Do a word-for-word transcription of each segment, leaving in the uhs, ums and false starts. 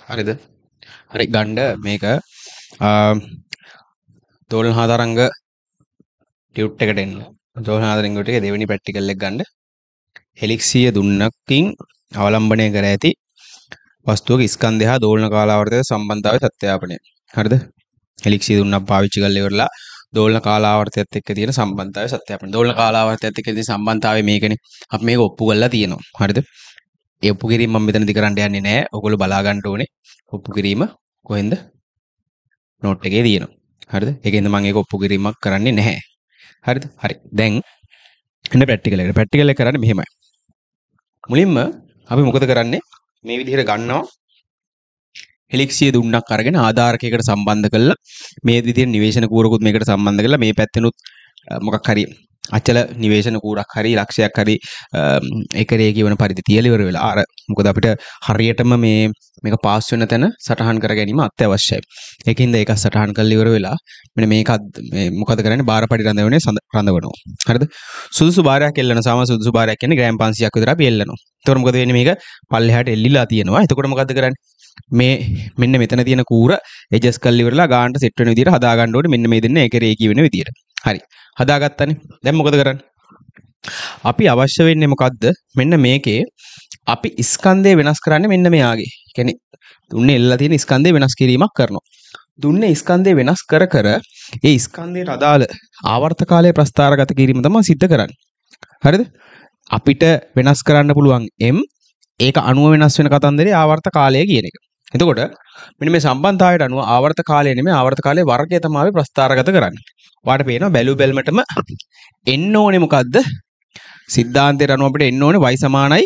හරිද? හරි ගන්න මේක දෝලන හතරංග ටියුට් එකට එන්න. දෝලන හතරංග ටියුට් එකේ දෙවෙනි ප්‍රැක්ටිකල් එක ගන්න. හෙලික්සිය දුන්නකින් අවලම්බනය කර ඇති වස්තුවක ස්කන්ධය හා දෝලන කාලාවර්තයේ සම්බන්ධතාවය සත්‍යාපනය. හරිද? හෙලික්සිය දුන්නක් පාවිච්චි කරලා ඉවරලා දෝලන කාලාවර්තයත් එක්ක තියෙන සම්බන්ධතාවය සත්‍යාපනය. දෝලන කාලාවර්තයත් එක්ක තියෙන සම්බන්ධතාවය මේකනේ. අපි මේක ඔප්පු කරලා තියෙනවා. හරිද? ඒ ඔප්පු කිරීම මම මෙතනදි කරන්න යන්නේ නැහැ. ඔයගොල්ලෝ බලා ගන්න ඕනේ. ඔප්පු කිරීම කොහෙන්ද? නෝට් එකේ තියෙනවා. හරිද? ඒකෙන්ද මම ඒක ඔප්පු කිරීමක් කරන්නේ නැහැ. හරිද? හරි. දැන් එන්න ප්‍රැක්ටිකල් එකට. ප්‍රැක්ටිකල් එක කරන්නේ මෙහෙමයි. මුලින්ම අපි මොකද කරන්නේ? මේ විදිහට ගන්නවා හෙලික්සිය දුන්නක් අරගෙන ආධාරකයකට සම්බන්ධ කරලා මේ විදිහට නිවේශන කූරකුත් මේකට සම්බන්ධ කරලා මේ පැත්තෙනුත් මොකක් හරි අචල නිවේශන කූරක් හරි ලක්ෂයක් හරි ඒකරේ කියවන පරිදි තියලා ඉවර වෙලා අර මොකද අපිට හරියටම මේ මේක පාස් වෙන තැන සටහන් කර ගැනීම අත්‍යවශ්‍යයි. ඒකින්ද ඒක සටහන් කරලා ඉවර වෙලා මෙන්න මේක මේ මොකද කරන්නේ බාරපඩි රඳවන්නේ රඳවනවා. හරිද? සුදුසු බාරයක් එල්ලන සම සුදුසු බාරයක් කියන්නේ ග්‍රෑම් පන්සියයක් විතර අපි එල්ලනවා. එතකොට මොකද වෙන්නේ මේක පල්ලෙහාට එල්ලිලා තියෙනවා. එතකොට මොකද කරන්නේ? මේ මෙන්න මෙතන තියෙන කූර එජස් කරලා ඉවරලා ගානට සෙට් වෙන විදිහට හදා ගන්න ඕනේ. මෙන්න මේ දෙන්න ඒකේ රේඛී වෙන විදිහට. හරි. හදාගත්තනේ. දැන් මොකද කරන්නේ? අපි අවශ්‍ය වෙන්නේ මොකද්ද? මෙන්න මේකේ අපි ස්කන්ධය වෙනස් කරන්නේ මෙන්න මෙයාගේ. කියන්නේ දුන්නේ එල්ලලා තියෙන ස්කන්ධය වෙනස් කිරීමක් කරනවා. දුන්නේ ස්කන්ධය වෙනස් කර කර ඒ ස්කන්ධයට අදාළ ආවර්ත කාලය ප්‍රස්ථාරගත කිරීම තමයි සිද්ධ කරන්නේ. හරිද? අපිට වෙනස් කරන්න පුළුවන් m ඒක අණුව වෙනස් වෙන කතන්දරේ ආවර්ත කාලය කියන එක. එතකොට මෙන්න මේ සම්බන්ධතාවයට අනුව ආවර්ත කාලය නෙමෙයි ආවර්ත කාලයේ වර්ගය තමයි අපි ප්‍රස්ථාරගත කරන්නේ. ඔයාලට පේනවා බැලු බැලමටම එන්න ඕනේ මොකද්ද? සිද්ධාන්තයට අනුව අපිට එන්න ඕනේ y සමානයි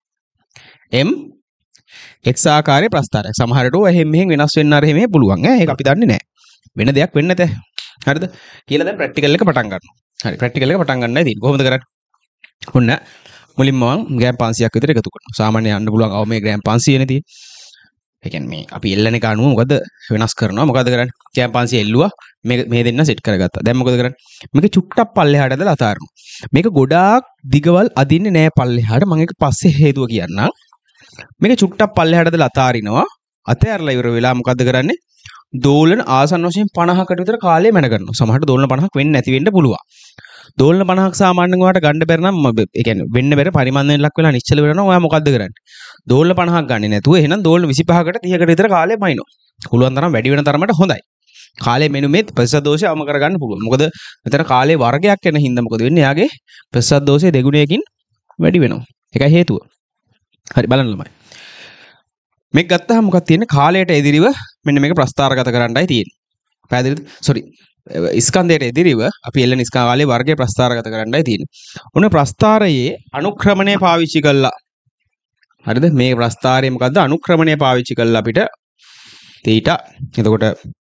m x ආකාරයේ ප්‍රස්ථාරයක්. සමහරට ඔය එහෙම මෙහෙම වෙනස් වෙන්න අර එහෙම පුළුවන් ඈ. ඒක අපි දන්නේ නැහැ. වෙන දෙයක් වෙන්න නැතේ. හරිද? කියලා දැන් ප්‍රැක්ටිකල් එක පටන් ගන්නවා. හරි ප්‍රැක්ටිකල් එක පටන් ගන්නයි තියෙන්නේ. කොහොමද කරන්නේ? ඔන්න මුලින්ම මම ග්‍රෑම් පන්සියයක් විතර එකතු කරනවා. සාමාන්‍යයෙන් යන්න පුළුවන් අව මේ ග්‍රෑම් පන්සියනේ තියෙන්නේ. ඒ කියන්නේ මේ අපි එල්ලන එක අනුව මොකද වෙනස් කරනවා. මොකද කරන්නේ? ග්‍රෑම් පන්සිය එල්ලුවා. මේ මේ දෙන්න සෙට් කරගත්තා. දැන් මොකද කරන්නේ? මේක චුට්ටක් පල්ලෙහාට ඇදලා අතාරිනවා. මේක ගොඩාක් දිගවල් අදින්නේ නැහැ පල්ලෙහාට. මම ඒක පස්සේ හේතුව කියන්නම්. මේක චුට්ටක් පල්ලෙහාට ඇදලා අතාරිනවා. අතෑරලා ඉවර වෙලා මොකද කරන්නේ? දෝලන ආසන්න වශයෙන් පනහකට විතර කාලය මැන ගන්නවා. සමහරට දෝලන පනහක් වෙන්නේ නැති වෙන්න පුළුවන්. දෝලන පනහක් සාමාන්‍යයෙන් ඔයාලට ගන්න බැරි නම් ඒ කියන්නේ වෙන්න බැරි පරිමාණයෙන් ලක් වෙලා නිශ්චල වෙනවා. ඔයා මොකද්ද කරන්නේ? දෝලන පනහක් ගන්නේ නැතුව එහෙනම් දෝලන විසිපහකට තිහකට විතර කාලය මයින්නවා. පුළුවන් තරම් වැඩි වෙන තරමට හොඳයි. කාලය මෙනු මේ ප්‍රතිශත දෝෂය අවම කරගන්න පුළුවන්. මොකද මෙතන කාලේ වර්ගයක් වෙන හින්දා මොකද වෙන්නේ? එයාගේ ප්‍රතිශත දෝෂය දෙගුණයකින් වැඩි වෙනවා. ඒකයි හේතුව. හරි බලන්න ළමයි. මේක ගත්තාම මොකක්ද තියෙන්නේ? කාලයට එදිරිව මෙන්න මේක ප්‍රස්ථාරගත කරන්නයි තියෙන්නේ. පැහැදිලිද? සෝරි. ස්කන්ධයට එදිරිව අපි එල්ලන ස්කාලයේ වර්ගය ප්‍රස්ථාරගත කරන්නයි තියෙන්නේ. ඔන්න ප්‍රස්ථාරයේ අනුක්‍රමණය පාවිච්චි කළා. හරිද? මේ ප්‍රස්ථාරයේ මොකද්ද? අනුක්‍රමණය පාවිච්චි කළා අපිට තීටා. එතකොට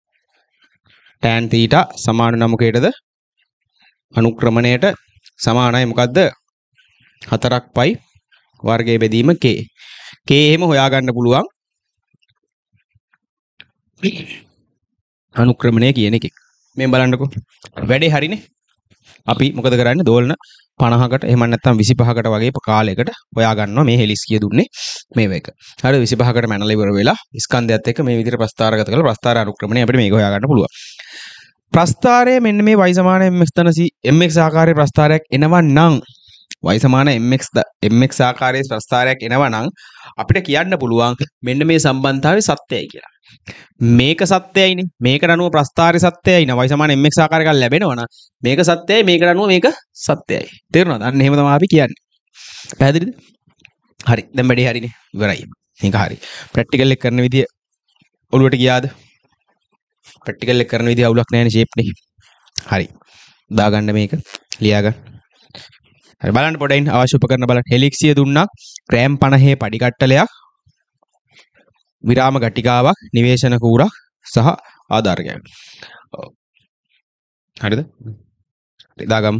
tan තීටා සමාන නමකයටද? අනුක්‍රමණයට සමානයි මොකද්ද? හතරක් පයි වර්ගයේ බෙදීම k. k එහෙම හොයාගන්න පුළුවන්. අනුක්‍රමණය කියන එකෙන්. මේ බලන්නකෝ. වැඩේ හරිනේ. අපි මොකද කරන්නේ? දෝලන පනහකට එහෙම නැත්නම් විසිපහකට වගේ කාලයකට හොයා ගන්නවා මේ හෙලිස්කිය දුන්නේ මේ වේක. හරි විසිපහකට මැනලා ඉවර වෙලා ස්කන්ධයත් එක්ක මේ විදිහට ප්‍රස්ථාරගත කරලා ප්‍රස්ථාර අනුක්‍රමණය අපිට මේක හොයා ගන්න පුළුවන්. ප්‍රස්ථාරයේ මෙන්න මේ y සමාන mx තන mx ආකාරයේ ප්‍රස්ථාරයක් එනවා නම් y සමාන mx mx ආකාරයේ ප්‍රස්ථාරයක් එනවා නම් අපිට කියන්න පුළුවන් මෙන්න මේ සම්බන්ධතාවය සත්‍යයි කියලා. මේක සත්‍යයිනේ. මේකට අනුව ප්‍රස්ථාරය සත්‍යයි නේ. y සමාන mx ආකාරයක ලැබෙනවා නම් මේක සත්‍යයි මේකට අනුව මේක සත්‍යයි. තේරුණාද? අන්න එහෙම තමයි අපි කියන්නේ. පැහැදිලිද? හරි. දැන් වැඩේ හරිනේ. ඉවරයි. මේක හරි. ප්‍රැක්ටිකල් එක කරන විදිය ඔළුවට ගියාද? ප්‍රැක්ටිකල් එක කරන විදිය අවුලක් නැහැ නේ ෂේප් නේ. හරි. දාගන්න මේක. ලියාගන්න. හරි බලන්න පොඩ්ඩයින් අවශ්‍ය උපකරණ බලන්න. හෙලික්සිය දුන්නා ග්‍රෑම් පනහේ පඩි කට්ටලයක් විරාම ගටිකාවක් නිවේශන කූරක් සහ ආධාරකයක්. හරිද? හරි දාගමු.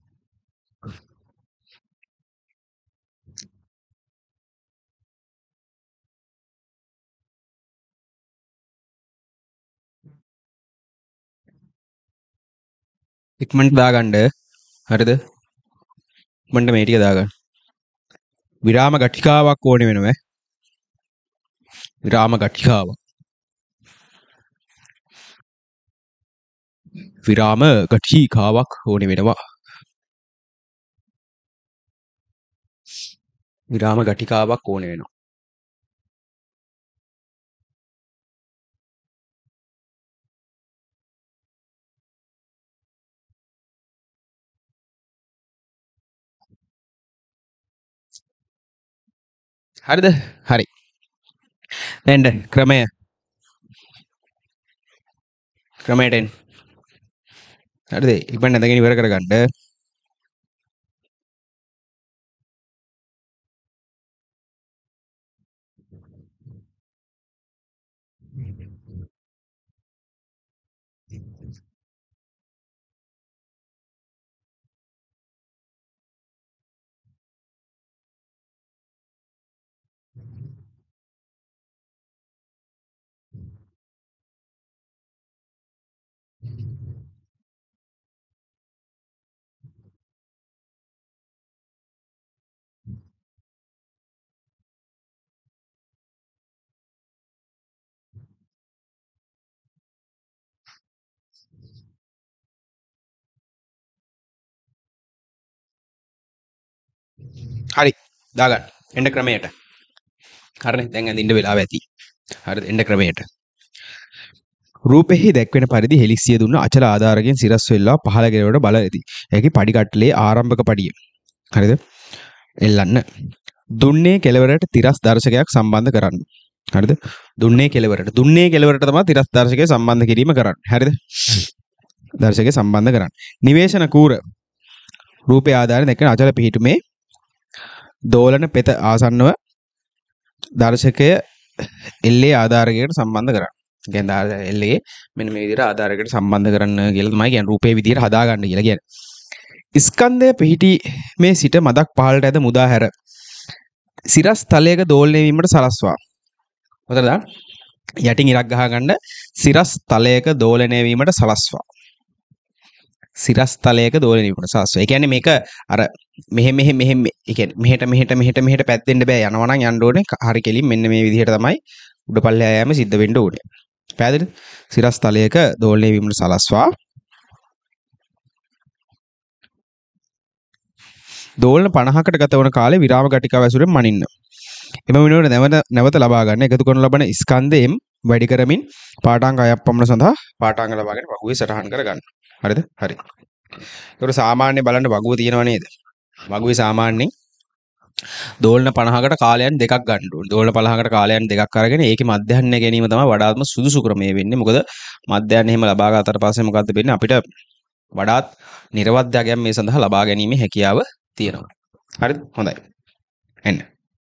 ඉක්මනට දාගන්න. හරිද? ඉක්මනට මේ ටික දාගන්න. විරාම ගටිකාවක් ඕනේ වෙනවා. විරාම ගටිකාවක්. විරාම ගටිකාවක් ඕනේ වෙනවා. විරාම ගටිකාවක් ඕනේ වෙනවා. හරිද? හරි. දැන් ක්‍රමය ක්‍රමයට එන්න. හරිද? ඉක්මනට නැදගෙන ඉවර කරගන්න. හරි. දාගන්න. එන්න ක්‍රමයට. හරිනේ. දැන් ඇඳින්න වෙලාව ඇති. හරිද? එන්න ක්‍රමයට. රූපෙහි දැක්වෙන පරිදි හෙලික්සිය දුන්න අචල ආධාරකයෙන් සිරස් වෙල්ලා පහළ ගෙරවට බල ඇති. ඒකේ පඩි කට්ටලේ ආරම්භක පඩිය. හරිද? එල්ලන්න. දුන්නේ කෙලවරට තිරස් දර්ශකයක් සම්බන්ධ කරන්න. හරිද? දුන්නේ කෙලවරට. දුන්නේ කෙලවරට තමයි තිරස් දර්ශකය සම්බන්ධ කිරීම කරන්නේ. හරිද? දර්ශකය සම්බන්ධ කරන්න. නිවේශන කූර රූපය ආධාරයෙන් දැක්වෙන අචල පිහිටුමේ දෝලන පෙත ආසන්නව දර්ශකය එල්ලේ ආධාරකයට සම්බන්ධ කරන්න. කියන්නේ එල්ලේ මෙන්න මේ විදිහට ආධාරකයට සම්බන්ධ කරන්න කියලා තමයි කියන්නේ රූපේ විදිහට හදාගන්න කියලා කියන්නේ. ස්කන්ධය පිහිටි මේ සිට මදක් පහළට ඇද මුදා හැර සිරස් තලයක දෝලණය වීමට සලස්වා. හොඳද? යටින් ඉරක් ගහ ගන්න සිරස් තලයක දෝලණය වීමට සලස්වා. සිරස් තලයක දෝලණය වීමට සලස්වා. ඒ කියන්නේ මේක අර මෙහෙ මෙහෙ මෙහෙ ඒ කියන්නේ මෙහෙට මෙහෙට මෙහෙට මෙහෙට පැද්දෙන්න බෑ. යනවා නම් යන්න ඕනේ. හරි කෙලින් මෙන්න මේ විදිහට තමයි උඩ පල්ලෙහා යෑම සිද්ධ වෙන්න ඕනේ. පැහැදිලිද? සිරස් තලයක දෝලණය වීමට සලස්වා. දෝලන පනහකට ගත වන කාලේ විරාම ගටිකාව ඇසුරෙන් මනින්න. එම වෙනුවට නැවත නැවත ලබා ගන්න එකතු කරන ලබන ස්කන්ධයෙන් වැඩි කරමින් පාඨාංග හයක් පමණ සඳහා පාඨාංග ලබාගෙන වගුවේ සටහන් කර ගන්න. හරිද? හරි. ඒකට සාමාන්‍ය බලන්න වගුව තියෙනව නේද? වගුවේ සාමාන්‍යයෙන් දෝලන පනහකට කාලයන් දෙකක් ගන්න ඕනේ. දෝලන පනහකට කාලයන් දෙකක් අරගෙන ඒකේ මධ්‍යහ්නය ගැනීම තමයි වඩාත්ම සුදුසු ක්‍රමය වෙන්නේ. මොකද මධ්‍යහ්නය එහෙම ලබා ගන්නතර පස්සේ මොකද්ද වෙන්නේ? අපිට වඩාත් නිර්වද්‍යයෙන් මේ සඳහා ලබා ගැනීමේ හැකියාව තියෙනවා. හරිද? හොඳයි. එන්න.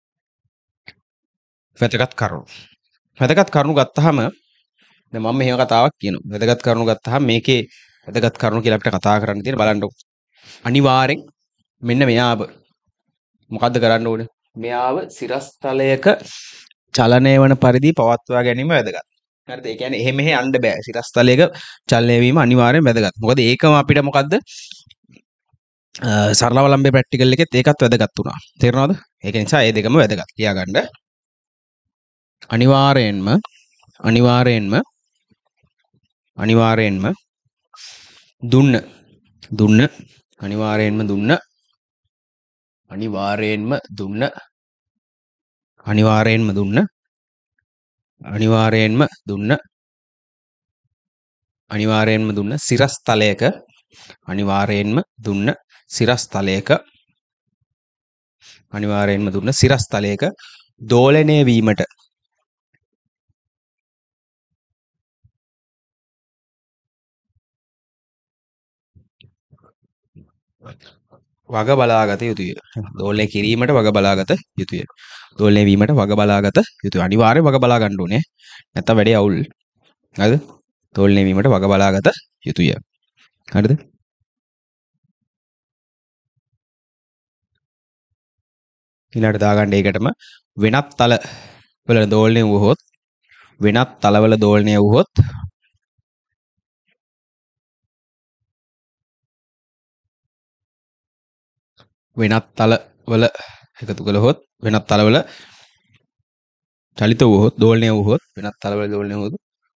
වැදගත් කරුණු. වැදගත් කරුණු ගත්තාම දැන් මම මෙහෙම කතාවක් කියනවා. වැදගත් කරුණු ගත්තාම මේකේ වැදගත් කරුණු කියලා අපිට කතා කරන්න තියෙන බලන්න. අනිවාර්යෙන් මෙන්න මෙයාව මොකද්ද කරන්න ඕනේ? මෙයාව සිරස්තලයක චලනය වන පරිදි පවත්වා ගැනීම වැදගත්. හරිද? ඒ කියන්නේ එහෙ මෙහෙ යන්න බෑ. සිරස්තලයක චලනය වීම අනිවාර්යෙන් වැදගත්. මොකද ඒකම අපිට මොකද්ද? සරලවලම්බේ ප්‍රැක්ටිකල් එකෙත් ඒකත් වැදගත් වුණා. තේරෙනවද? ඒක නිසා මේ දෙකම වැදගත්. ලියාගන්න. අනිවාර්යෙන්ම අනිවාර්යෙන්ම අනිවාර්යෙන්ම දුන්න දුන්න අනිවාර්යෙන්ම දුන්න අනිවාර්යෙන්ම දුන්න අනිවාර්යෙන්ම දුන්න අනිවාර්යෙන්ම දුන්න අනිවාර්යෙන්ම දුන්න සිරස් තලයක අනිවාර්යෙන්ම දුන්න සිරස් තලයක අනිවාර්යෙන්ම දුන්න සිරස් තලයක දෝලණය වීමට වග බලාගත යුතුය. දෝලණය කිරීමට වග බලාගත යුතුය. දෝලණය වීමට වග බලාගත යුතුය. අනිවාර්යෙන් වග බලා ගන්න ඕනේ. නැත්තම් වැඩේ අවුල්. හරිද? දෝලණය වීමට වග බලාගත යුතුය. හරිද? ඊළඟට දාගන්න ඒකටම වෙනත් තල වල දෝලණය වුවහොත් වෙනත් තලවල දෝලණය වුවහොත් වෙනත් තලවල එකතු කළහොත් වෙනත් තලවල චලිත වුවහොත් දෝලණය වුවහොත් වෙනත් තලවල දෝලණය වුවහොත්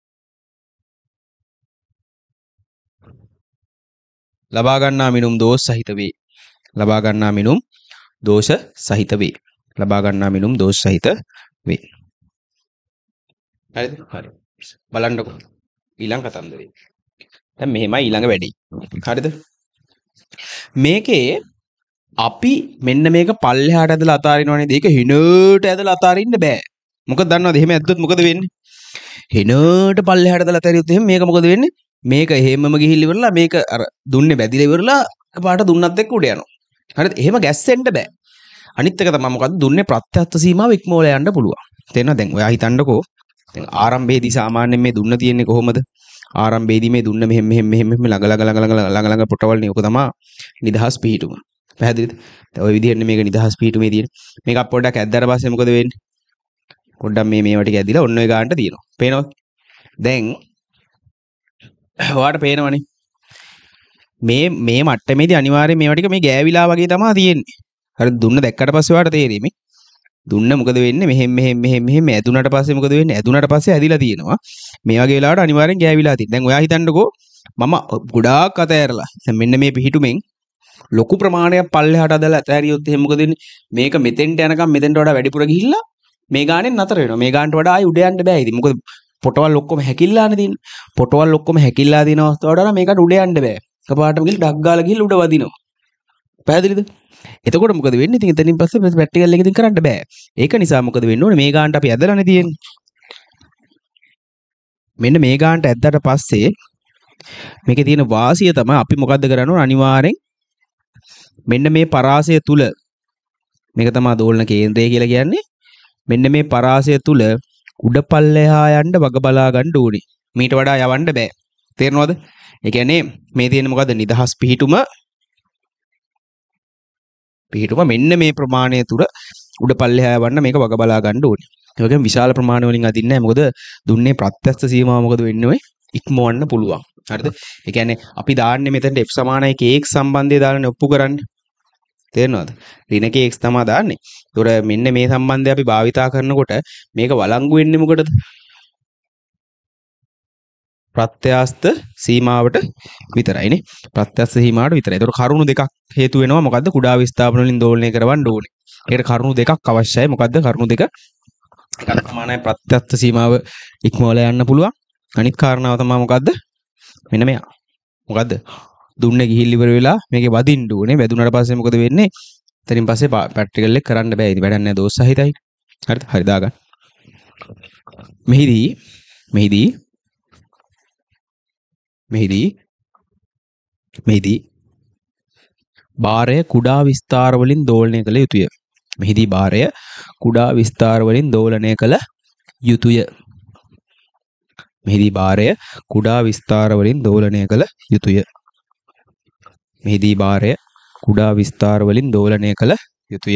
ලබා ගන්නා මිනුම් දෝෂ සහිත වේ. ලබා ගන්නා මිනුම් දෝෂ සහිත වේ. ලබා ගන්නා මිනුම් දෝෂ සහිත වේ. හරිද? හරි. බලන්නකෝ ඊළඟ කතන්දරේ. දැන් මෙහෙමයි ඊළඟ වැඩේ. හරිද? මේකේ අපි මෙන්න මේක පල්ලෙහාට ඇදලා අතාරිනවනේ. ඒක හිනට ඇදලා අතාරින්න බෑ. මොකද දන්නවද? එහෙම ඇද්දොත් මොකද වෙන්නේ? හිනට පල්ලෙහාට ඇදලා අතාරියොත් එහෙම මේක මොකද වෙන්නේ? මේක එහෙමම ගිහිල්ලා ඉවරලා මේක අර දුන්නේ බැදිලා ඉවරලා පාට දුන්නත් එක්ක උඩ යනවා. හරිද? එහෙම ගැස්සෙන්න බෑ. අනිත් එක තමයි මොකද්ද? දුන්නේ ප්‍රත්‍යක්ෂ සීමාව ඉක්මවල යන්න පුළුවන්. තේරෙනවද? දැන් ඔයා හිතන්නකෝ. දැන් ආරම්භයේදී සාමාන්‍යයෙන් මේ දුන්න තියෙන්නේ කොහොමද? ආරම්භයේදී මේ දුන්න මෙහෙම මෙහෙම මෙහෙම මෙහෙම ළඟ ළඟ ළඟ ළඟ ළඟ ළඟ පොටවල්නේ. ඔක තමයි නිදහස් පිහිටුම. පැහැදිලිද? දැන් ওই විදිහට මේක නිදහස් පිහිටුමේ තියෙන්නේ. මේක පොඩ්ඩක් ඇද්දාට පස්සේ මොකද වෙන්නේ? පොඩ්ඩක් මේ මේවා ටික ඇදිලා ඔන්න ඔය ගානට තියෙනවා. පේනවද? දැන් ඔයාට පේනවනේ. මේ මේ මට්ටමේදී අනිවාර්යයෙන් මේවා ටික මේ ගෑවිලා වගේ තමයි තියෙන්නේ. හරි දුන්න දැක්කට පස්සේ ඔයාට තේරෙන්නේ දුන්න මොකද වෙන්නේ? මෙහෙම මෙහෙම මෙහෙම මෙහෙම ඇදුනට පස්සේ මොකද වෙන්නේ? ඇදුනට පස්සේ ඇදිලා තියෙනවා. මේ වගේ වෙලාවට අනිවාර්යෙන් ගෑවිලා තියෙනවා. දැන් ඔයා හිතන්නකෝ මම ගොඩාක් අතෑරලා. දැන් මෙන්න මේ පිහිටුමෙන් ලොකු ප්‍රමාණයක් පල්ලෙහාට අදලා අතෑරියොත් එහෙනම් මොකද වෙන්නේ? මේක මෙතෙන්ට යනකම් මෙතෙන්ට වඩා වැඩිපුර ගිහිල්ලා මේ ගානෙන් නතර වෙනවා. මේ ගානට වඩා ආයි උඩ යන්න බෑ ඉතින්. මොකද පොටවල් ඔක්කොම හැකිල්ලානේ තියෙන්නේ. පොටවල් ඔක්කොම හැකිල්ලා තියෙන අවස්ථාවට වඩා මේකට උඩ යන්න බෑ. එකපාරටම ගිහින් ඩක් ගාලා ගිහින් උඩ වදිනවා. පැහැදිලිද? එතකොට මොකද වෙන්නේ? ඉතින් එතනින් පස්සේ ප්‍රැක්ටිකල් එක ඉතින් කරන්න බෑ. ඒක නිසා මොකද වෙන්න ඕනේ? මේ ගානට අපි ඇදලානේ තියෙන්නේ. මෙන්න මේ ගානට ඇද්දාට පස්සේ මේකේ තියෙන වාසිය තමයි අපි මොකද්ද කරන්න ඕනේ? අනිවාර්යෙන් මෙන්න මේ පරාසය තුල මේක තමයි දෝලන කේන්ද්‍රය කියලා කියන්නේ. මෙන්න මේ පරාසය තුල උඩ පල්ලෙහා යන්න වග බලා ගන්න ඕනේ. මීට වඩා යවන්න බෑ. තේරෙනවද? ඒ කියන්නේ මේ තියෙන මොකද්ද? නිදහස් පිහිටුම පිහිටුම මෙන්න මේ ප්‍රමාණය තුර උඩ පල්ලෙහා යවන්න මේක වග බලා ගන්න ඕනේ. ඒ වගේම විශාල ප්‍රමාණ වලින් අදින්නේ නැහැ. මොකද දුන්නේ ප්‍රත්‍යක්ෂ සීමාව මොකද වෙන්නේ ඔය ඉක්මවන්න පුළුවන්. හරිද? ඒ කියන්නේ අපි දාන්නේ මෙතනට f සමානයි kx සම්බන්ධය දාලානේ ඔප්පු කරන්නේ. තේරෙනවද? ඍණ kx තමයි දාන්නේ. ඒතොර මෙන්න මේ සම්බන්ධය අපි භාවිතා කරනකොට මේක වළංගු වෙන්නේ මොකටද? ප්‍රත්‍යස්ත සීමාවට විතරයිනේ. ප්‍රත්‍යස්ත සීමාවට විතරයි. ඒතොර කරුණු දෙකක් හේතු වෙනවා. මොකද්ද? කුඩා විස්ථාපන වලින් දෝලනය කරවන්න ඕනේ. ඒකට කරුණු දෙකක් අවශ්‍යයි. මොකද්ද? කරුණු දෙක. එකක් සමානයි ප්‍රත්‍යස්ත සීමාව ඉක්මවලා යන්න පුළුවන්. අනිත් කාරණාව තමයි මොකද්ද? මෙන්න මෙයා. මොකද්ද? දුන්නේ ගිහිල් ඉවර වෙලා මේකේ වදින්න ඕනේ. වැදුනට පස්සේ මොකද වෙන්නේ? එතනින් පස්සේ ප්‍රැක්ටිකල් එක කරන්න බෑ. ඉතින් වැඩක් නෑ දෝෂ සහිතයි. හරිද? හරි දාගන්න. මෙහිදී මෙහිදී මෙහිදී මෙහිදී භාරය කුඩා විස්තාර වලින් දෝලනය කළ යුතුය. මෙහිදී භාරය කුඩා විස්තාර වලින් දෝලනය කළ යුතුය. මෙහිදී භාරය කුඩා විස්තාර වලින් දෝලනය කළ යුතුය. මෙහිදී භාරය කුඩා විස්තාර වලින් දෝලනය කළ යුතුය.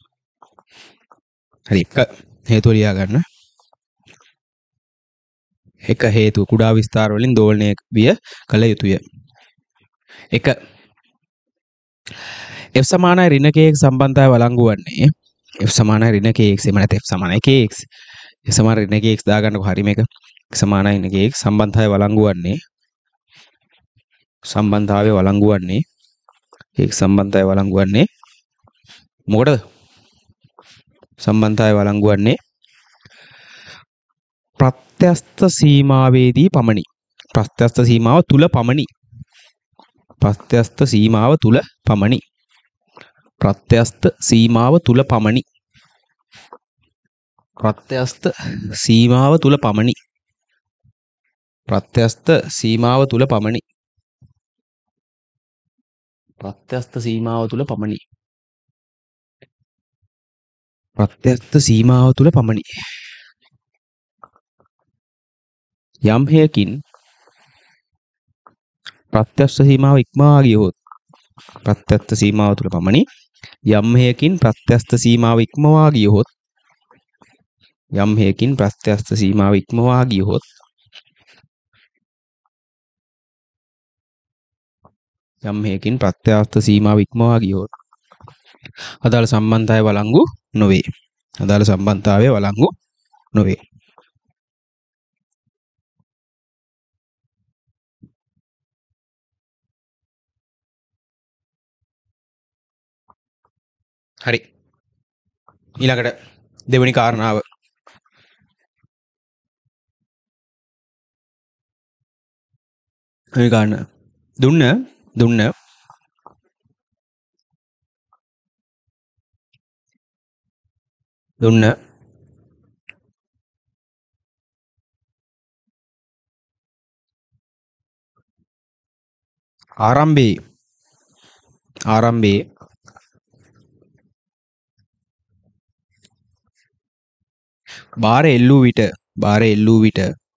හරි එක හේතුව ලියා ගන්න. එක හේතුව කුඩා විස්තාර වලින් දෝලනය විය කළ යුතුය. එක f සමානයි ඍණ kx සම්බන්ධතාවය වළංගු වන්නේ f සමානයි ඍණ kx එම නැත්නම් f සමානයි kx f සමාන ඍණ kx දාගන්නකො හරි මේක f සමානයි ඍණ kx සම්බන්ධතාවය වළංගු වන්නේ සම්බන්ධතාවය වළංගු වන්නේ x සම්බන්ධතාවය වළංගු වන්නේ මොකටද සම්බන්ධතාවය වළංගු වන්නේ ප්‍රත්‍යස්ත සීමාවේදී පමණි. ප්‍රත්‍යස්ත සීමාව තුල පමණි. ප්‍රත්‍යස්ත සීමාව තුල පමණි. ප්‍රත්‍යස්ත සීමාව තුල පමණි. ප්‍රත්‍යස්ත සීමාව තුල පමණි. ප්‍රත්‍යස්ත සීමාව තුල පමණි. ප්‍රත්‍යස්ත සීමාව තුල පමණි. ප්‍රත්‍යස්ත සීමාව තුල පමණි. යම් හේකින් ප්‍රත්‍යස්ත සීමාව ඉක්මවා ගියොත් ප්‍රත්‍යස්ත සීමාව තුල පමණි. යම් හේකින් ප්‍රත්‍යස්ත සීමාව ඉක්මවා ගියොත් යම් හේකින් ප්‍රත්‍යස්ත සීමාව ඉක්මවා ගියොත් යම් හේකින් ප්‍රත්‍යස්ත සීමාව ඉක්මවා ගියොත් අදාළ සම්බන්ධතාවය වළංගු නොවේ. අදාළ සම්බන්ධතාවය වළංගු නොවේ. හරි. ඊළඟට දෙවෙනි කාරණාව. මේ ගන්න දුන්න දුන්න දුන්න ආරම්භයේ ආරම්භයේ බාර එල්ලූ විට බාර එල්ලූ විට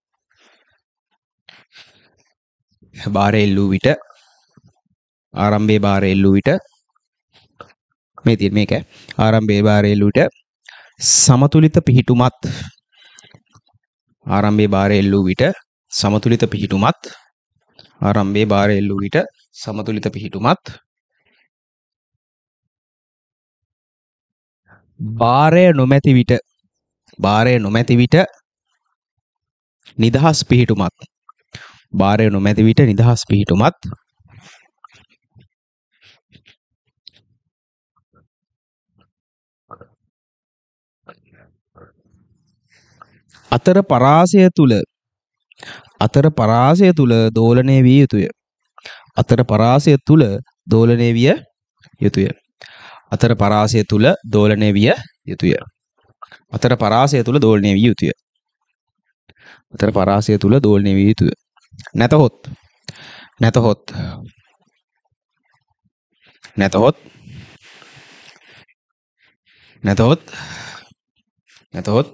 බාර එල්ලූ විට ආරම්භයේ බාර එල්ලූ විට මේ තියෙන මේක ආරම්භයේ බාර එල්ලූ විට සමතුලිත පිහිටුමත් ආරම්භයේ බාර එල්ලූ විට සමතුලිත පිහිටුමත් ආරම්භයේ බාර එල්ලූ විට සමතුලිත පිහිටුමත් බාරය නොමැති විට බාරය නොමැති විට නිදහස් පිහිටුමත් බාරය නොමැති විට නිදහස් පිහිටුමත් අතර පරාසය තුල අතර පරාසය තුල දෝලණය විය යුතුය. අතර පරාසය තුල දෝලණය විය යුතුය. අතර පරාසය තුල දෝලණය විය යුතුය. අතර පරාසය තුල දෝලණය විය යුතුය. අතර පරාසය තුල දෝලණය විය යුතුය. නැතහොත් නැතහොත් නැතහොත් නැතහොත් නැතහොත්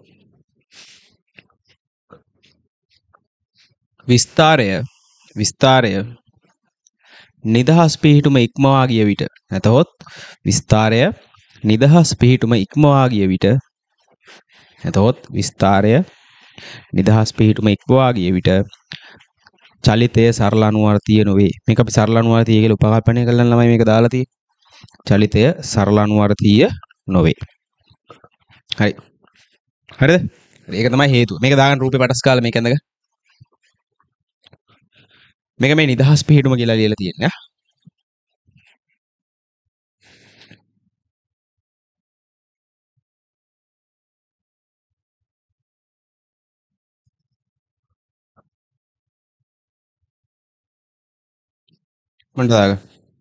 විස්තරය විස්තරය නිදහස් පිහිටුම ඉක්මවා ගිය විට නැතහොත් විස්තරය නිදහස් පිහිටුම ඉක්මවා ගිය විට නැතහොත් විස්තරය නිදහස් පිහිටුම ඉක්මවා ගිය විට චලිතය සරල අනුවර්තීය නොවේ. මේක අපි සරල අනුවර්තීය කියලා උපකල්පනය කරලා ළමයි මේක දාලා තියෙන්නේ. චලිතය සරල අනුවර්තීය නොවේ. හරි. හරිද? ඒක තමයි හේතුව. මේක දාගන්න රූපේ පටස් කාලා මේක ඇඳගන්න. මේක මේ නිදහස් පිහිටුම කියලා ලියලා තියෙන්නේ. මොනද දාගන්න?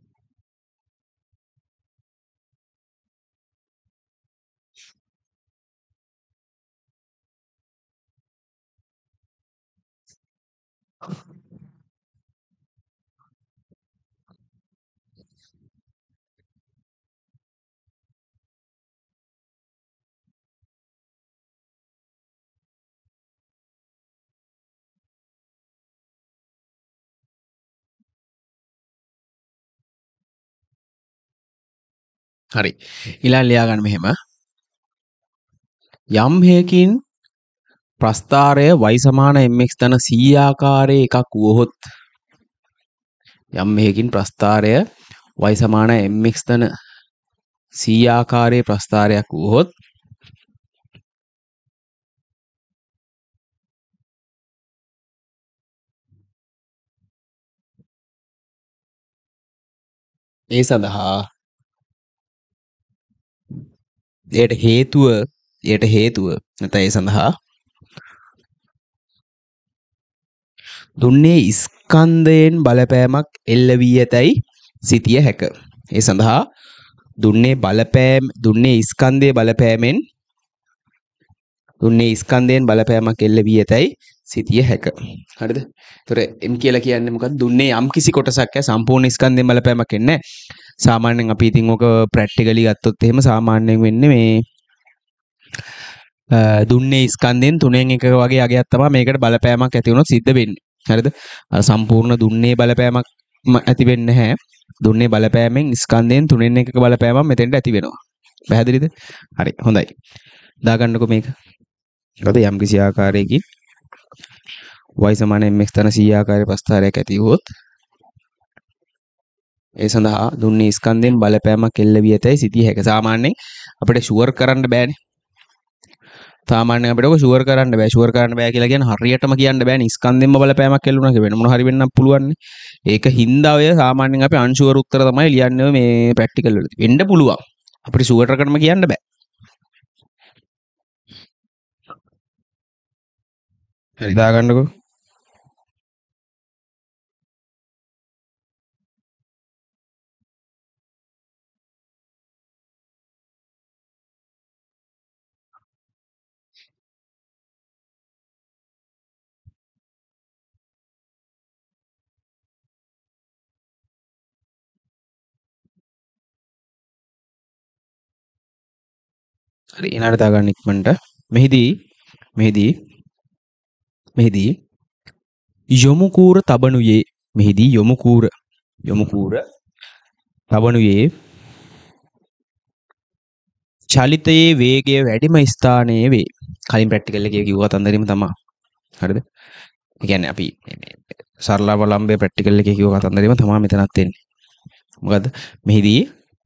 හරි. ඊළඟ ලියා ගන්න මෙහෙම. යම් හේකින් ප්‍රස්ථාරය y සමාන mx ධන c ආකාරයේ එකක් වුවහොත් යම් හේකින් ප්‍රස්ථාරය y සමාන mx ධන c ආකාරයේ ප්‍රස්ථාරයක් වුවහොත් ඒ සඳහා එයට හේතුව එයට හේතුව නැත්නම් ඒ සඳහා දුන්නේ ස්කන්ධයෙන් බලපෑමක් එල්ල වී ඇතැයි සිතිය හැක. ඒ සඳහා දුන්නේ බලපෑම දුන්නේ ස්කන්ධයේ බලපෑමෙන් දුන්නේ ස්කන්ධයෙන් බලපෑමක් එල්ල වී ඇතැයි සිතිය හැක. හරිද? ඒතර M කියලා කියන්නේ මොකක්ද? දුන්නේ යම් කිසි කොටසක් ය සම්පූර්ණ ස්කන්ධයෙන් බලපෑමක් එන්නේ නැහැ. සාමාන්‍යයෙන් අපි ඉතින් ඔක ප්‍රැක්ටිකලි ගත්තොත් එහෙම සාමාන්‍යයෙන් වෙන්නේ මේ දුන්නේ ස්කන්ධයෙන් තුනෙන් එකක වගේ අගයක් තමයි මේකට බලපෑමක් ඇති වුණොත් සිද්ධ වෙන්නේ. හරිද? අර සම්පූර්ණ දුන්නේ බලපෑමක් ඇති වෙන්නේ නැහැ. දුන්නේ බලපෑමෙන් ස්කන්ධයෙන් තුනෙන් එකක බලපෑමක් මෙතෙන්ට ඇති වෙනවා. පැහැදිලිද? හරි. හොඳයි. දාගන්නකො මේක. ඊට යම් කිසි ආකාරයකින් y සමාන mx ධන c ආකාරයේ ප්‍රස්ථාරයක් ඇති වුවොත් ඒ සඳහා දුන්නේ ස්කන්ධයෙන් බලපෑමක් එල්ල වී ඇතැයි සිතිය හැක. සාමාන්‍යයෙන් අපිට ෂුවර් කරන්න බෑනේ. සාමාන්‍යයෙන් අපිට ඔක ෂුවර් කරන්න බෑ. ෂුවර් කරන්න බෑ කියලා කියන්නේ හරියටම කියන්න බෑනේ. ස්කන්ධෙන්ම බලපෑමක් එල්ලුණා කියලා වෙන මොන හරි වෙන්නත් පුළුවන් නේ. ඒක හින්දා ඔය සාමාන්‍යයෙන් අපි අන්ෂුවර් උත්තර තමයි ලියන්නේ මේ ප්‍රැක්ටිකල් වලදී. වෙන්න පුළුවන්. අපිට ෂුවර් කරන්නම කියන්න බෑ. හරි දාගන්නකෝ. හරි ඊළඟට දාගන්න ඉක්මනට. මෙහිදී මෙහිදී මෙහිදී යොමු කූර තබනුයේ මෙහිදී යොමු කූර යොමු කූර තබනුයේ චලිතයේ වේගය වැඩිම ස්ථානයේ වේ. කලින් ප්‍රැක්ටිකල් එකේ කිව්වා තන්දරීම තමයි. හරිද? ඒ කියන්නේ අපි සරල අවලම්බයේ ප්‍රැක්ටිකල් එකේ කිව්ව කතන්දරේම තමයි මෙතනත් එන්නේ. මොකද මෙහිදී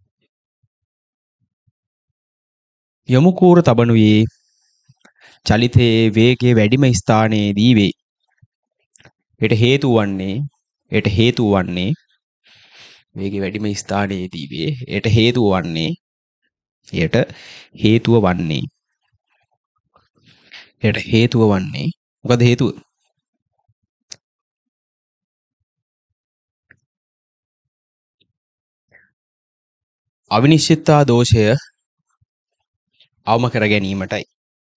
යොමු කූර තබනුයේ චලිතයේ වේගයේ වැඩිම ස්ථානයේදී වේ. ඒට හේතු වන්නේ ඒට හේතු වන්නේ වේගයේ වැඩිම ස්ථානයේදී වේ. ඒට හේතු වන්නේ ඒට හේතුව වන්නේ ඒට හේතුව වන්නේ මොකද හේතුව? අවිනිශ්චිතතා දෝෂය අවම කර ගැනීමටයි.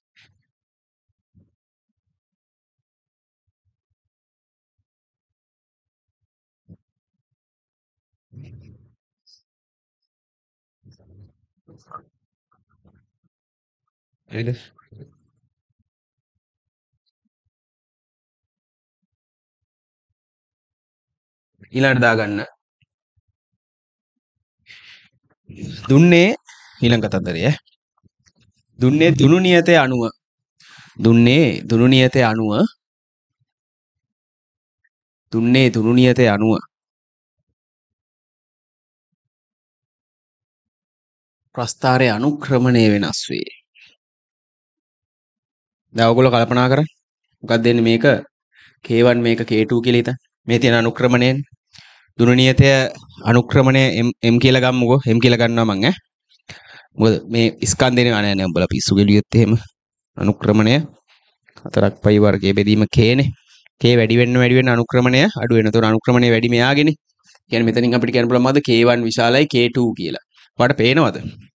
හරිද? ඊළඟට දාගන්න දුන්නේ ඊළඟ කතන්දරය දුන්නේ දුනු නියතය අනුව දුන්නේ දුනු නියතය අනුව දුන්නේ දුනු නියතය අනුව ප්‍රස්ථාරයේ අනුක්‍රමණය වෙනස් වේ. දැන් ඔයගොල්ලෝ කල්පනා කරන්න. මොකක්ද දෙන්නේ මේක K one මේක K two කියලා හිතන්න. මේ තියෙන අනුක්‍රමණයනේ. දුනු නියතය අනුක්‍රමණය m m කියලා ගමුකෝ. m කියලා ගන්නවා මං ඈ. මොකද මේ ස්කන්ධේනේ අනේ නේ උඹලා පිස්සු ගෙලියෙත් එහෙම. අනුක්‍රමණය හතරක් පයි වර්ගයේ බෙදීම K නේ. K වැඩි වෙන්න වැඩි වෙන්න අනුක්‍රමණය අඩු වෙනවා. ඒතකොට අනුක්‍රමණය වැඩි මෙයාගේනේ. කියන්නේ මෙතනින් අපිට කියන්න පුළුවන් මොකද K one විශාලයි K two කියලා. ඔයාලට පේනවද?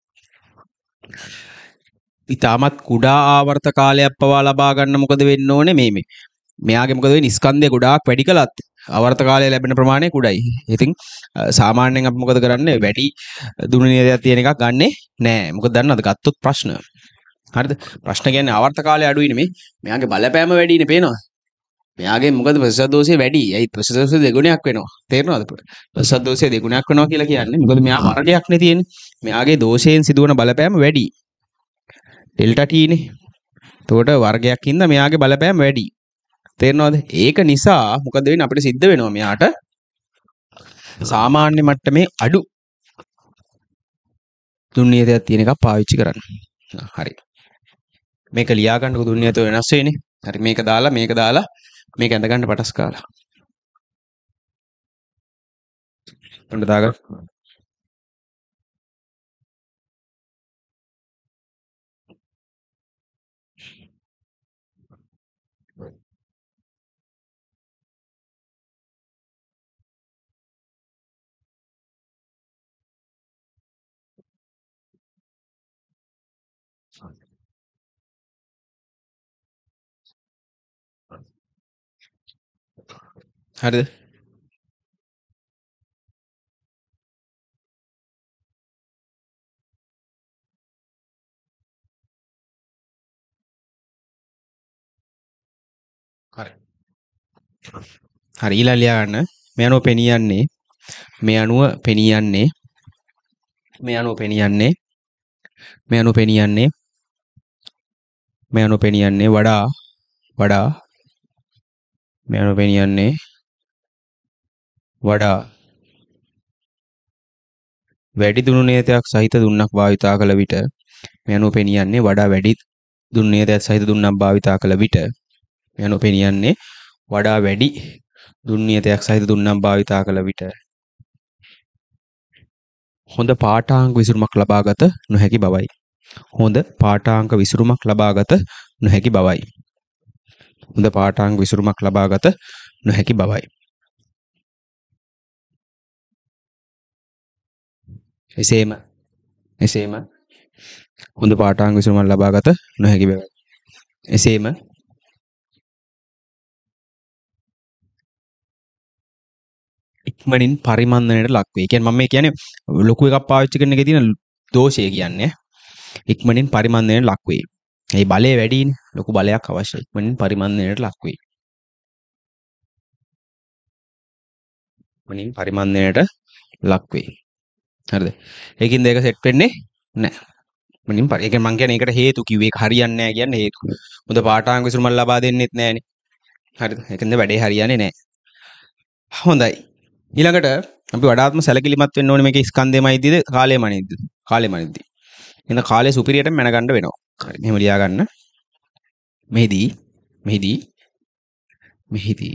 ඉතාමත් කුඩා ආවර්ත කාලයක් පවා ලබා ගන්න මොකද වෙන්න ඕනේ මේ මේ. මෙයාගේ මොකද වෙන්නේ ස්කන්ධය ගොඩාක් වැඩි කළත් ආවර්ත කාලය ලැබෙන ප්‍රමාණය කුඩායි. ඉතින් සාමාන්‍යයෙන් අපි මොකද කරන්නේ වැඩි දුනු නියතයක් තියෙන එකක් ගන්නෙ නෑ. මොකද දන්නවද ගත්තොත් ප්‍රශ්න. හරිද? ප්‍රශ්න කියන්නේ ආවර්ත කාලය අඩුයිනේ මේ. මෙයාගේ බලපෑම වැඩිනේ පේනවද? මෙයාගේ මොකද ප්‍රතිශත දෝෂය වැඩි. ඒයි ප්‍රතිශත දෝෂය දෙගුණයක් වෙනවා. තේරෙනවද? ප්‍රතිශත දෝෂය දෙගුණයක් වෙනවා කියලා කියන්නේ මොකද මෙයා වර්ගයක් නේ තියෙන්නේ. මෙයාගේ දෝෂයෙන් සිදුවන බලපෑම වැඩි. ඩෙල්ටා T නේ. එතකොට වර්ගයක් හින්දා මෙයාගේ බලපෑම වැඩි. තේරෙනවද? ඒක නිසා මොකද වෙන්නේ අපිට සිද්ධ වෙනවා මෙයාට සාමාන්‍ය මට්ටමේ අඩු දුන්නියතයක් තියෙන එකක් පාවිච්චි කරන්න. හරි. මේක ලියා ගන්නකො දුන්නියත වෙනස් වෙන්නේ. හරි මේක දාලා මේක දාලා මේක ඇඳ ගන්න පටස් කාලා. උන්න දාගන්න. හරිද? හරි. හරි ඊළඟ ලියා ගන්න. මේ අනුව පෙනියන්නේ මේ අනුව පෙනියන්නේ මේ අනුව පෙනියන්නේ මේ අනුව පෙනියන්නේ මේ අනුව පෙනියන්නේ වඩා වඩා මේ අනුව පෙනියන්නේ වඩා වැඩි දුනු නියතයක් සහිත දුන්නක් භාවිතා කළ විට මේ අනුව පෙනියන්නේ වඩා වැඩි දුර්නියතයක් සහිත දුන්නක් භාවිතා කළ විට යනු පෙනියන්නේ වඩා වැඩි දුර්නියතයක් සහිත දුන්නක් භාවිතා කළ විට හොඳ පාඨාංග විසුරුමක් ලබාගත නොහැකි බවයි. හොඳ පාඨාංග විසුරුමක් ලබාගත නොහැකි බවයි. හොඳ පාඨාංග විසුරුමක් ලබාගත නොහැකි බවයි. එසේම එසේම හොඳ පාඨාංග විසුරුමක් ලබාගත නොහැකි බවයි. එසේම ඉක්මනින් පරිමන්දනයට ලක් වේ. කියන්නේ මම මේ කියන්නේ ලොකු එකක් පාවිච්චි කරන එකේ තියෙන දෝෂය කියන්නේ ඉක්මනින් පරිමන්දනයට ලක් වේ. ඒ බලය වැඩිනේ. ලොකු බලයක් අවශ්‍යයි. ඉක්මනින් පරිමන්දනයට ලක් වේ. ඉක්මනින් පරිමන්දනයට ලක් වේ. හරිද? ඒකින්ද ඒක සෙට් වෙන්නේ නැහැ. ඉක්මනින් පරි. ඒ කියන්නේ මම කියන්නේ ඒකට හේතු කිව්වේ ඒක හරියන්නේ නැහැ කියන්නේ හේතු. හොඳ පාඨාංග විසුරුමක් ලබා දෙන්නෙත් නැහනේ. හරිද? ඒකින්ද වැඩේ හරියන්නේ නැහැ. හොඳයි. ඊළඟට අපි වඩාත්ම සැලකිලිමත් වෙන්න ඕනේ මේකේ ස්කන්ධයමයිද කාලයමයිද? කාලයමයිද? එහෙනම් කාලය සුපිරියට මැනගන්න වෙනවා. හරි. මෙහෙම ලියා ගන්න. මෙහිදී මෙහිදී මෙහිදී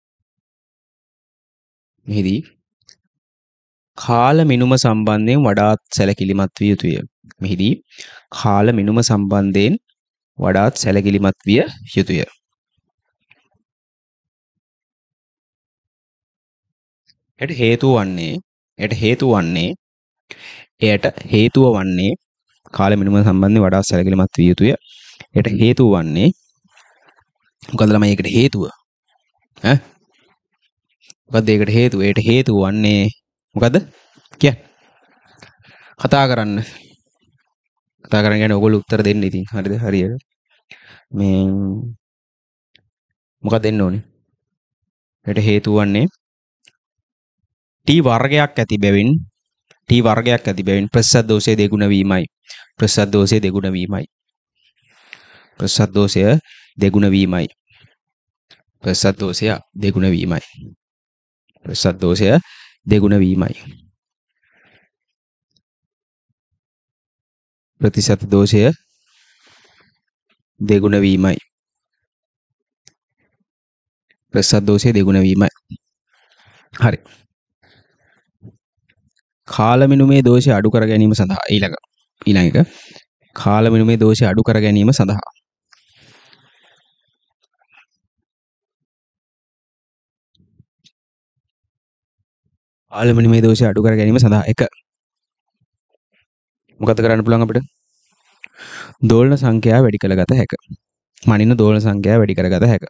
මෙහිදී කාල මිනුම සම්බන්ධයෙන් වඩාත් සැලකිලිමත් විය යුතුය. මෙහිදී කාල මිනුම සම්බන්ධයෙන් වඩාත් සැලකිලිමත් විය යුතුය. එයට හේතුව වන්නේ එයට හේතුව වන්නේ එයට හේතුව වන්නේ කාල මිනුම සම්බන්ධයෙන් වඩාත් සැලකිලිමත් විය යුතුය. එයට හේතුව වන්නේ මොකද ළමයි ඒකට හේතුව? ඈ මොකද ඒකට හේතුව? ඒකට හේතුව වන්නේ මොකද? කිය. කතා කරන්න. කතා කරන්න කියන්නේ ඔයගොල්ලෝ උත්තර දෙන්න ඉතින්. හරිද? හරියට. මේ මොකක්ද දෙන්න ඕනේ? ඒකට හේතුව වන්නේ T වර්ගයක් ඇති බැවින් T වර්ගයක් ඇති බැවින් ප්‍රතිශත දෝෂය දෙගුණ වීමයි. ප්‍රතිශත දෝෂය දෙගුණ වීමයි. ප්‍රතිශත දෝෂය දෙගුණ වීමයි. ප්‍රතිශත දෝෂය දෙගුණ වීමයි. ප්‍රතිශත දෝෂය දෙගුණ වීමයි. ප්‍රතිශත දෝෂය දෙගුණ වීමයි. ප්‍රතිශත දෝෂය දෙගුණ වීමයි. හරි. කාල මිනුමේ දෝෂය අඩු කර ගැනීම සඳහා ඊළඟ ඊළඟ එක කාල මිනුමේ දෝෂය අඩු කර ගැනීම සඳහා කාල මිනුමේ දෝෂය අඩු කර ගැනීම සඳහා එක මොකද කරන්න පුළුවන් අපිට? දෝලන සංඛ්‍යාව වැඩි කරගත හැක. මනින දෝලන සංඛ්‍යාව වැඩි කරගත හැක.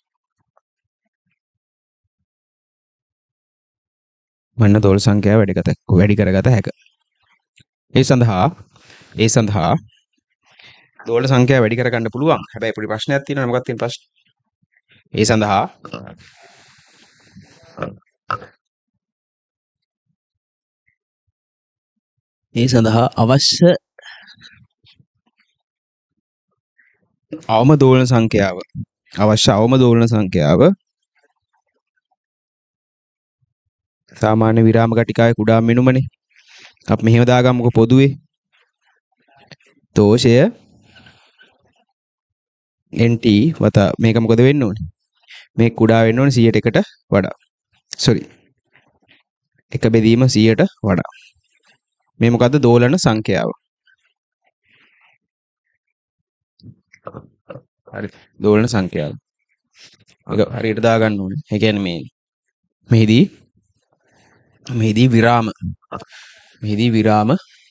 මනින දෝලන සංඛ්‍යාව වැඩි කරගත වැඩි කරගත හැක. ඒ සඳහා ඒ සඳහා දෝලන සංඛ්‍යාව වැඩි කරගන්න පුළුවන්. හැබැයි පොඩි ප්‍රශ්නයක් තියෙනවා. මොකක්ද තියෙන ප්‍රශ්න? ඒ සඳහා ඒ සඳහා අවශ්‍ය අවම දෝලන සංඛ්‍යාව අවශ්‍ය අවම දෝලන සංඛ්‍යාව සාමාන්‍ය විරාම කටිකාවේ කුඩා මිනුමනේ. අපි මෙහෙම දාගමුකෝ පොදුවේ. දෝෂය nt වත මේක මොකද වෙන්න ඕනේ? මේක කුඩා වෙන්න ඕනේ සියයට එකට වඩා. sorry. එක බෙදීම සියයට වඩා. මේ මොකද්ද දෝලන සංඛ්‍යාව? හරි. දෝලන සංඛ්‍යාව. ඔක හරියට දාගන්න ඕනේ. ඒ කියන්නේ මේ මෙහිදී මෙහිදී විරාම මෙහිදී විරාම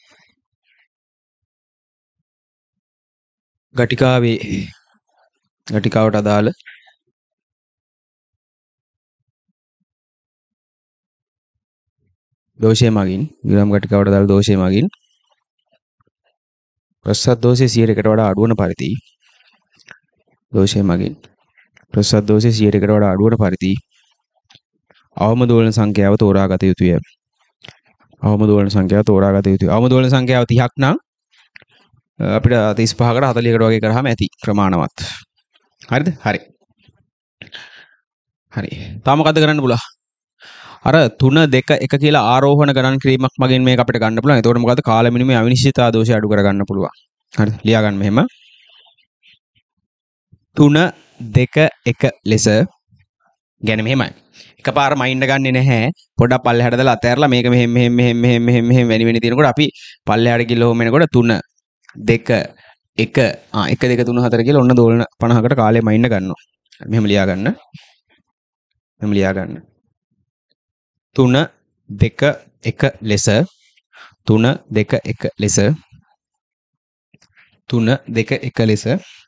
ගටිකාවේ ගටිකාවට අදාළ දෝෂය මගින් විරාම ගටිකාවට අදාළ දෝෂය මගින් ප්‍රතිශත දෝෂය සියයට එකට වඩා අඩු වන පරිදි දෝෂය මගින් ප්‍රතිශත දෝෂය සියයට එකට වඩා අඩු වන පරිදි අවම දෝලන සංඛ්‍යාව තෝරාගත යුතුය. අවම දෝලන සංඛ්‍යාව තෝරාගත යුතුය. අවම දෝලන සංඛ්‍යාව තිහක් නම් අපිට තිස් පහකට හතළිහකට වගේ කරාම ඇති ප්‍රමාණවත්. හරිද? හරි. හරි. තාම මොකද්ද කරන්න පුළුවන්? අර තුන දෙක එක කියලා ආරෝහණ ගණන් කිරීමක් මගින් මේක අපිට ගන්න පුළුවන්. එතකොට මොකද්ද? කාල මිනිමේ අවිනිශ්චිතතා දෝෂය අඩු කර ගන්න පුළුවන්. හරිද? ලියා ගන්න මෙහෙම. තුන දෙක එක ලෙස ගැන මෙහෙමයි. එකපාර මයින්ඩ් ගන්නෙ නැහැ. පොඩ්ඩක් පල්ලෙහාට දාලා අතෑරලා මේක මෙහෙම මෙහෙම මෙහෙම මෙහෙම මෙහෙම මෙහෙම වෙනි වෙනි තියෙනකොට අපි පල්ලෙහාට ගිහලා ඔහොම එනකොට තුන දෙක එක ආ එක දෙක තුන හතර කියලා ඔන්න දෝලන පනහකට කාලේ මයින්ඩ් ගන්නවා. මෙහෙම ලියා ගන්න. මෙහෙම ලියා ගන්න. තුන දෙක එක ලෙස තුන දෙක එක ලෙස තුන දෙක එක ලෙස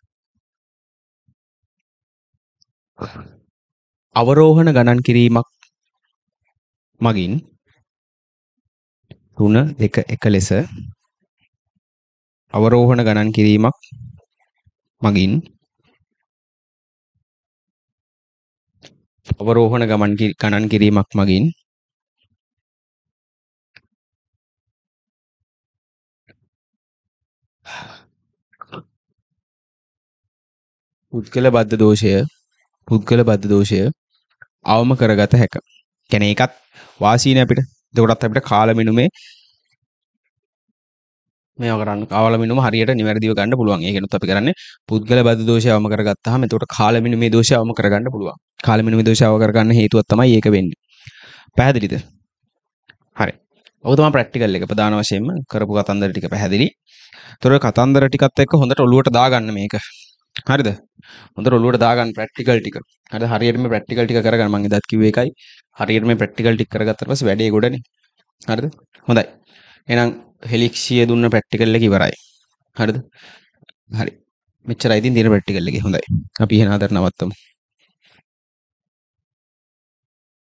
අවරෝහණ ගණන් කිරීමක් මගින් තුන දෙක එක ලෙස අවරෝහණ ගණන් කිරීමක් මගින් අවරෝහණ ගමන් ගණන් කිරීමක් මගින් පුද්ගල බද්ධ දෝෂය පුද්ගල බද්ධ දෝෂය අවම කරගත හැක. කියන්නේ ඒකත් වාසීනේ අපිට. එතකොටත් අපිට කාල මිනුමේ මේව කරන්න කාල මිනුම හරියට නිවැරදිව ගන්න පුළුවන්. ඒකෙනුත් අපි කරන්නේ පුද්ගල බද්ධ දෝෂය අවම කරගත්තාම එතකොට කාල මිනුමේ දෝෂය අවම කරගන්න පුළුවන්. කාල මිනුමේ දෝෂය අවම කරගන්න හේතුවක් තමයි ඒක වෙන්නේ. පැහැදිලිද? හරි. ඔක තමයි ප්‍රැක්ටිකල් එක ප්‍රධාන වශයෙන්ම කරපු කතන්දර ටික පැහැදිලි. ඒතර කතන්දර ටිකත් එක්ක හොඳට ඔලුවට දාගන්න මේක. හරිද? හොඳට ඔලුවට දාගන්න ප්‍රැක්ටිකල් ටික. හරිද? හරියට මේ ප්‍රැක්ටිකල් ටික කරගන්න මම එදාත් කිව්වේ ඒකයි. හරියට මේ ප්‍රැක්ටිකල් ටික කරගත්තට පස්සේ වැඩේ ගොඩනේ. හරිද? හොඳයි. එහෙනම් හෙලික්සිය දුන්න ප්‍රැක්ටිකල් එක ඉවරයි. හරිද? හරි. මෙච්චරයි ඉතින් දින ප්‍රැක්ටිකල් එකේ. හොඳයි. අපි එහෙනම් අදට නවත්තමු.